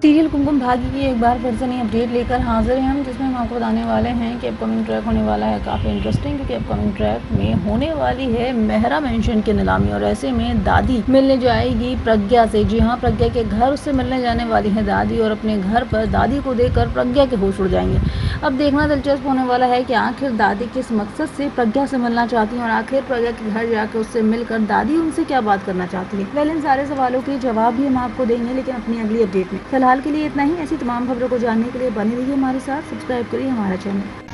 Serial Kumkum Bhagya की एक बार फिर से नई अपडेट लेकर हाजिर हैं हम, जिसमें हम आपको बताने वाले हैं कि अपकमिंग ट्रैक होने वाला है काफ़ी इंटरेस्टिंग, क्योंकि अपकमिंग ट्रैक में होने वाली है मेहरा मेंशन की नीलामी। और ऐसे में दादी मिलने जाएगी प्रज्ञा से। जी हाँ, प्रज्ञा के घर उससे मिलने जाने वाली है दादी, और अपने घर पर दादी को देखकर प्रज्ञा के होश उड़ जाएंगे। अब देखना दिलचस्प होने वाला है कि आखिर दादी किस मकसद से प्रज्ञा से मिलना चाहती है, और आखिर प्रज्ञा के घर जाकर उससे मिलकर दादी उनसे क्या बात करना चाहती है। वेल, इन सारे सवालों के जवाब भी हम आपको देंगे, लेकिन अपनी अगली अपडेट में। फिलहाल के लिए इतना ही। ऐसी तमाम खबरों को जानने के लिए बने रहिए हमारे साथ, सब्सक्राइब करिए हमारा चैनल।